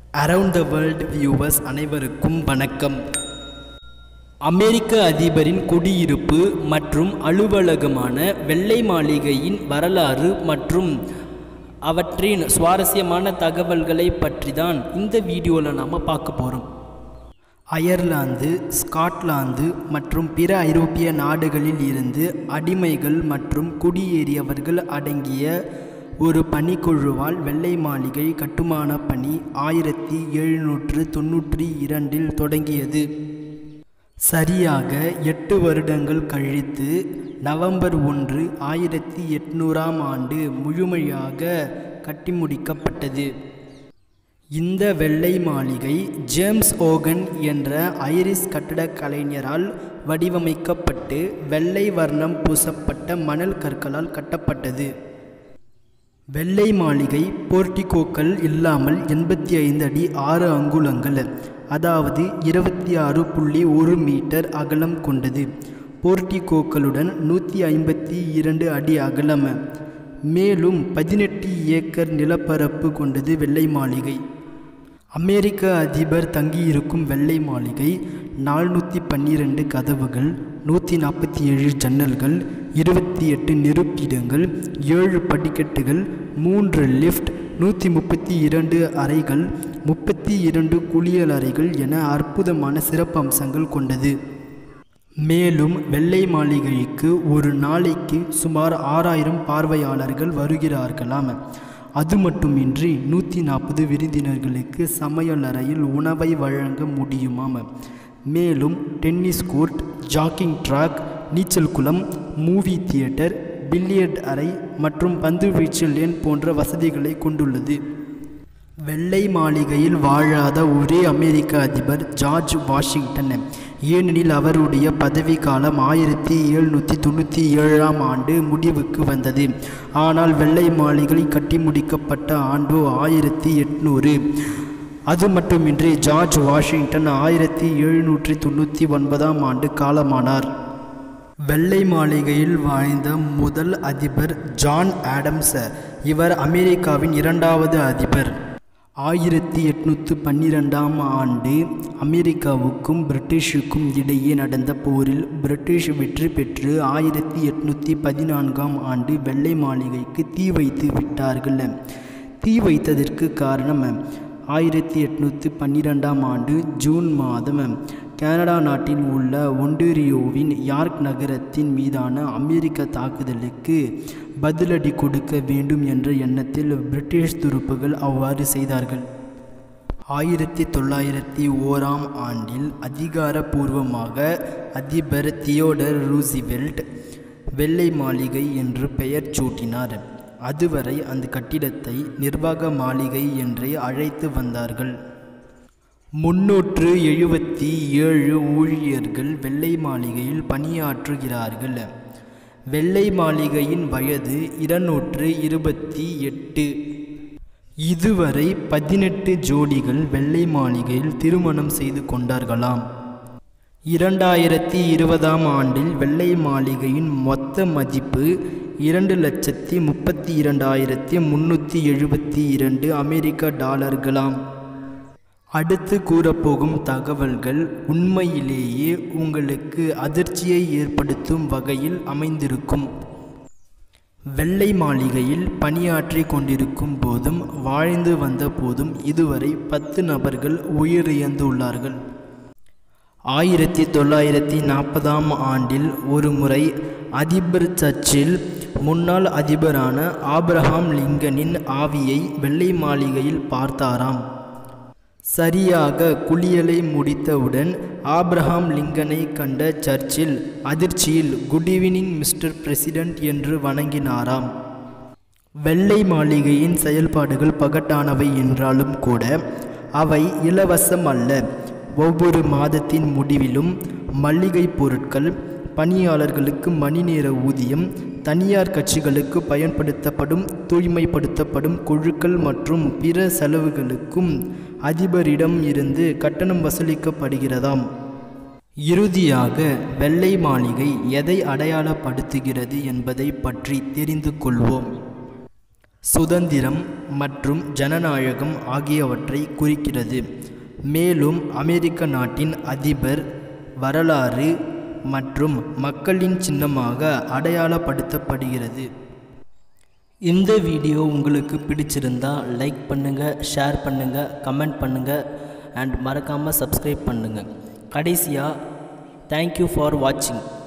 Around the world viewers அனைவருக்கும் வணக்கம். அமெரிக்க அதிபரின் குடியிருப்பு மற்றும் அலுவலகமான வெள்ளை மாளிகையின் வரலாறு மற்றும் அவற்றின் சுவாரஸ்யமான தகவல்களை பற்றி தான் இந்த வீடியோவில் நாம் பார்க்க போகிறோம். அயர்லாந்து, ஸ்காட்லாந்து மற்றும் பிற ஐரோப்பிய நாடுகளில் இருந்து அடிமைகள் மற்றும் குடியேறியவர்கள் அடங்கிய ஒரு பணிக்குழுவால் வெள்ளை மாளிகை கட்டுமான பணி 1792 தொடங்கியது. சரியாக 8 வருடங்கள் கழித்து நவம்பர் 1, 1800 முழுமையாக கட்டி முடிக்கப்பட்டது. இந்த வெள்ளை மாளிகை ஜேம்ஸ் ஓகன் என்ற ஐரிஷ் கட்டடக் கலைஞரால் வடிவமைக்கப்பட்டு வெள்ளை வர்ணம் பூசப்பட்ட மணல் கற்களால் கட்டப்பட்டது. வெள்ளை மாளிகை போர்டிகோக்கள் இல்லாமல் 85 அடி 6 அங்குலங்கள், அதாவது 26.1 மீட்டர் அகலம் கொண்டது. போர்டிகோக்களுடன் 152 அடி அகலம், மேலும் 18 ஏக்கர் நிலப்பரப்பு கொண்டது வெள்ளை மாளிகை. அமெரிக்க அதிபர் தங்கியிருக்கும் வெள்ளை மாளிகை 412 கதவுகள், 147 ஜன்னல்கள், 28 நெருப்பிடங்கள், 7 படிக்கட்டுகள், 3 லிஃப்ட், 132 அறைகள், 32 குளியல் அறைகள் என அற்புதமான சிறப்பம்சங்கள் கொண்டது. மேலும் வெள்ளை மாளிகைக்கு ஒரு நாளைக்கு சுமார் 6000 பார்வையாளர்கள் வருகிறார்களாம். அது மட்டுமின்றி 140 விருந்தினர்களுக்கு சமையல் அறையில் உணவை வழங்க முடியுமாம். மேலும் டென்னிஸ் கோர்ட், ஜாக்கிங் ட்ராக், நீச்சல் குளம், மூவி தியேட்டர், பில்லியர்ட் அறை மற்றும் பந்துவீச்சு லேன் போன்ற வசதிகளை கொண்டுள்ளது. வெள்ளை மாளிகையில் வாழாத ஒரே அமெரிக்க அதிபர் ஜார்ஜ் வாஷிங்டன். ஏனெனில் அவருடைய பதவி காலம் 1797 முடிவுக்கு வந்தது. ஆனால் வெள்ளை மாளிகை கட்டி முடிக்கப்பட்ட ஆண்டு 1800. அது மட்டுமின்றி ஜார்ஜ் வாஷிங்டன் 1799 காலமானார். வெள்ளை மாளிகையில் வாழ்ந்த முதல் அதிபர் ஜான் ஆடம்ஸ். இவர் அமெரிக்காவின் 2வது அதிபர். 1812 அமெரிக்காவுக்கும் பிரிட்டிஷுக்கும் இடையே நடந்த போரில் பிரிட்டிஷ் வெற்றி பெற்று 1814 வெள்ளை மாளிகைக்கு தீ வைத்து விட்டார்கள். தீ வைத்ததற்கு காரணம் 1812 ஜூன் மாதம் கனடா நாட்டில் உள்ள ஒன்டாரியோவின் யார்க் நகரத்தின் மீதான அமெரிக்க தாக்குதலுக்கு பதிலடி கொடுக்க வேண்டும் என்ற எண்ணத்தில் பிரிட்டிஷ் துருப்புகள் அவ்வாறு செய்தார்கள். 1901 அதிகாரப்பூர்வமாக அதிபர் தியோடர் ரூஸ்வெல்ட் வெள்ளை மாளிகை என்று பெயர் சூட்டினார். அதுவரை அந்த கட்டிடத்தை நிர்வாக மாளிகை என்றே அழைத்து வந்தார்கள். 377 ஊழியர்கள் வெள்ளை மாளிகையில் பணியாற்றுகிறார்கள். வெள்ளை மாளிகையின் வயது 228. இதுவரை 18 ஜோடிகள் வெள்ளை மாளிகையில் திருமணம் செய்து கொண்டார்களாம். 2020 வெள்ளை மாளிகையின் மொத்த மதிப்பு $2,32,372 அமெரிக்க டாலர்களாம். அடுத்து கூறப்போகும் தகவல்கள் உண்மையிலேயே உங்களுக்கு அதிர்ச்சியை ஏற்படுத்தும் வகையில் அமைந்திருக்கும். வெள்ளை மாளிகையில் பணியாற்றி கொண்டிருக்கும் போதும் வாழ்ந்து வந்த போதும் இதுவரை 10 நபர்கள் உயிரிழந்துள்ளார்கள். 1940 ஒரு முறை அதிபர் சர்ச்சில் முன்னாள் அதிபரான ஆபிரகாம் லிங்கனின் ஆவியை வெள்ளை மாளிகையில் பார்த்தாராம். சரியாக குளியலை முடித்தவுடன் ஆபிரகாம் லிங்கனை கண்ட சர்ச்சில் அதிர்ச்சியில் குட் ஈவினிங் மிஸ்டர் பிரசிடென்ட் என்று வணங்கினாராம். வெள்ளை மாளிகையின் செயல்பாடுகள் பகட்டானவை என்றாலும் கூட அவை இலவசம் அல்ல. ஒவ்வொரு மாதத்தின் முடிவிலும் மளிகை பொருட்கள், பணியாளர்களுக்கு மணி நேர ஊதியம், தனியார் கட்சிகளுக்கு பயன்படுத்தப்படும் தூய்மைப்படுத்தப்படும் குழுக்கள் மற்றும் பிற செலவுகளுக்கும் அதிபரிடம் இருந்து கட்டணம் வசூலிக்கப்படுகிறதாம். இறுதியாக வெள்ளை மாளிகை எதை அடையாளப்படுத்துகிறது என்பதை பற்றி தெரிந்து கொள்வோம். சுதந்திரம் மற்றும் ஜனநாயகம் ஆகியவற்றை குறிக்கிறது. மேலும் அமெரிக்க நாட்டின் அதிபர் வரலாறு மற்றும் மக்களின் சின்னமாக அடையாளப்படுத்தப்படுகிறது. இந்த வீடியோ உங்களுக்கு பிடிச்சிருந்தா லைக் பண்ணுங்கள், ஷேர் பண்ணுங்கள், கமெண்ட் பண்ணுங்கள் அண்ட் மறக்காமல் சப்ஸ்கிரைப் பண்ணுங்கள். கடைசியாக தேங்க்யூ ஃபார் வாட்சிங்.